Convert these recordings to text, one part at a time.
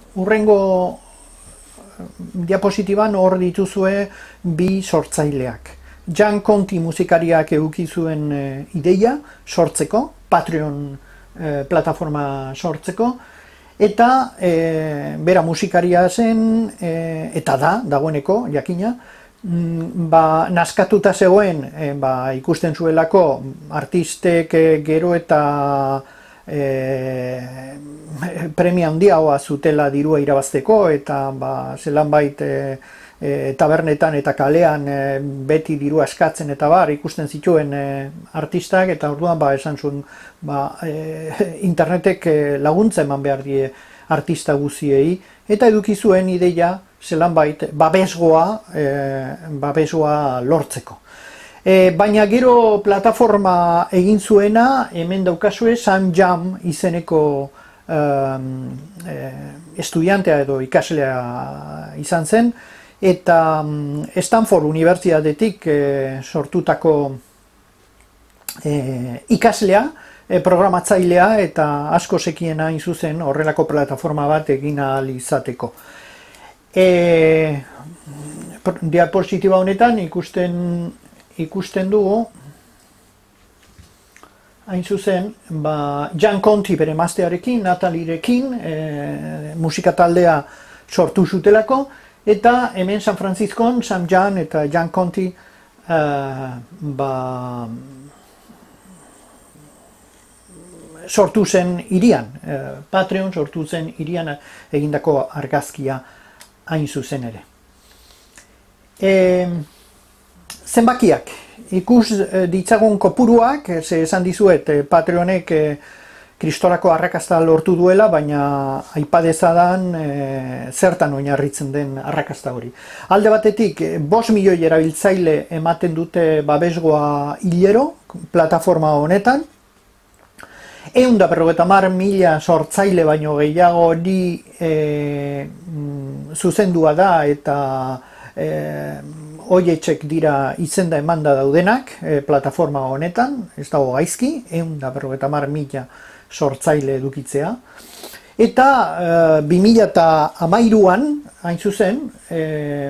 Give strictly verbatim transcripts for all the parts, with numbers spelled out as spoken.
urrengo diapositiban hor dituzue bi sortzaileak. Jan Conti musikariak eduki zuen e, ideia sortzeko, Patreon e, plataforma sortzeko, eta e, bera musikaria zen, e, eta da, dagoeneko, jakina, mm, ba, naskatuta zegoen, e, ba, ikusten zuelako artistek e, gero eta e, premia handiagoa zutela dirua irabazteko, eta ba, zelan bait e, E, tabernetan eta kalean e, beti dirua eskatzen eta bar ikusten zituen e, artistak, eta orduan ba, esan zuen ba, e, internetek e, laguntza eman behar die artista guziei, eta eduki zuen ideia zelan bait babesgoa, e, babesgoa lortzeko. E, baina gero plataforma egin zuena, hemen daukazue Sam Jam izeneko um, e, estudiantea edo ikaslea izan zen, eta Stanford Unibertsitatetik e, sortutako e, ikaslea, e, programatzailea, eta asko zekiena hain zuzen horrelako plataforma bat egin ahal izateko. E, diapositiba honetan ikusten, ikusten dugu, hain zuzen, ba, Jan Conti bere emaztearekin, Natalirekin, e, musika taldea sortu zutelako, eta hemen San Franciscon, Sam Jan eta Jan Conti uh, ba, sortu zen irian, uh, Patreon sortu zen irian egindako argazkia hain zuzen ere. E, zenbakiak, ikus ditzagun kopuruak, ze esan dizuet Patreonek e, kristorako arrakasta lortu duela, baina aipadezadan e, zertan oinarritzen den arrakasta hori. Alde batetik, bost milioi erabiltzaile ematen dute babesgoa hilero, plataforma honetan, ehun eta berrogeita hamar mila sortzaile baino gehiago hori e, zuzendua da, eta e, hoietxek dira izenda emanda daudenak e, plataforma honetan, ez dago gaizki, ehun eta berrogeita hamar mila sortzaile edukitzea, eta e, bi mila hamairuan, hain zuzen, e,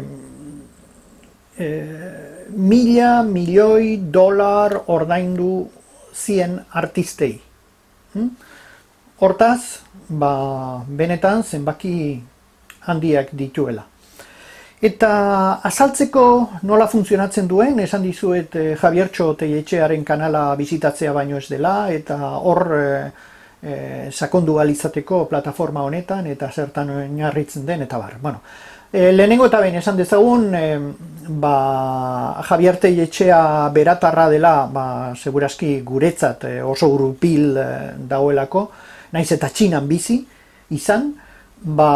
e, mila milioi dolar ordaindu zien artistei. Hm? Hortaz, ba, benetan zenbaki handiak dituela. Eta azaltzeko nola funtzionatzen duen, esan dizuet eh, Javiertxo Telletxearen kanala bizitatzea baino ez dela, eta hor eh, eh, sakondu alizateko plataforma honetan, eta zertan oinarritzen den, eta bar. Bueno, eh, lehenengo eta behin esan dezagun, eh, ba, Javier Telletxea beratarra dela, ba, segurazki guretzat eh, oso gurupil eh, dagoelako, naiz eta Txinan bizi izan, ba,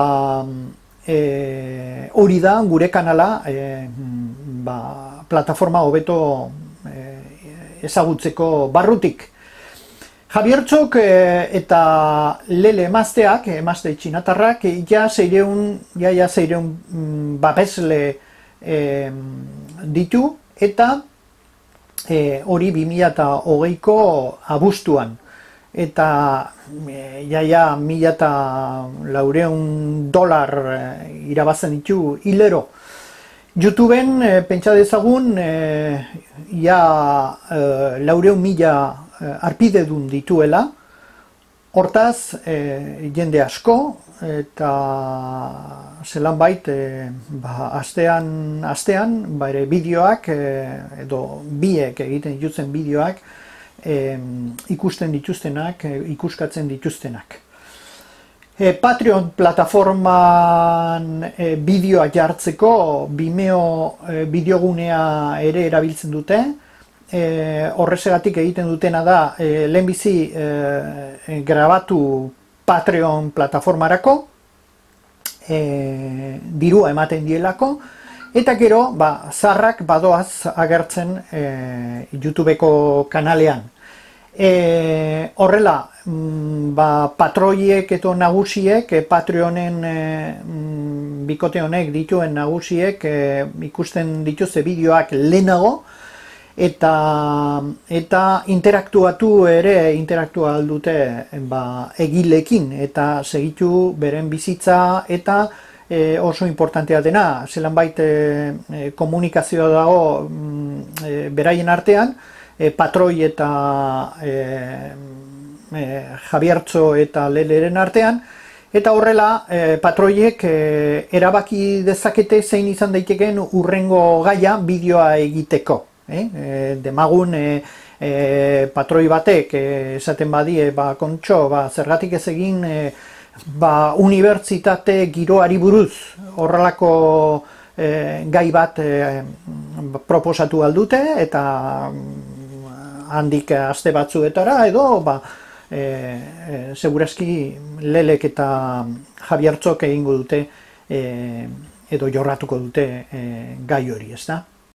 E, hori da gure kanala e, ba, plataforma hobeto e, ezagutzeko barrutik. Javiertxok e, eta Lele emazteak, emazte txinatarrak, ja zeireun, ja, ja zeireun mm, babesle e, ditu, eta e, hori bi mila hogeiko abuztuan. Eta ja, ja, mila eta laureun dolar irabazen ditu hilero. YouTubeen e, pentsa dezagun, e, ja e, laureun mila e, arpidedun dituela, hortaz e, jende asko, eta zelan bait, e, ba, astean, astean, ba, ere bideoak, e, edo biek egiten dituzten bideoak, E, ikusten dituztenak, e, ikuskatzen dituztenak. E, Patreon plataforman e, bideoa jartzeko Vimeo e, bideogunea ere erabiltzen dute. E, horrezegatik egiten dutena da e, lehenbizi e, grabatu Patreon plataformarako, e, dirua ematen dielako, eta gero, ba, zarrak badoaz agertzen e, YouTubeko kanalean. E, horrela, ba, patroiek eto nagusiek, e, Patreonen e, bikote honek dituen nagusiek e, ikusten dituzte bideoak lehenago, eta eta interaktuatu ere interaktua aldute ba, egilekin eta segitu beren bizitza eta e, oso importantea dena, zelan bait e, komunikazioa dago e, beraien artean, e, patroi eta e, e, Javiertzo eta Leleren artean, eta horrela e, patroiek e, erabaki dezakete zein izan daitekeen urrengo gaia bideoa egiteko. Eh? E, demagun e, e, patroi batek e, esaten badie, ba, kontxo, ba, zergatik ez egin e, ba, unibertsitate giroari buruz horrelako e, gai bat e, proposatu aldute eta handik aste batzuetara edo ba, e, e, segurazki Lelek eta Javiertzok egingo dute e, edo jorratuko dute e, gai hori, ez da?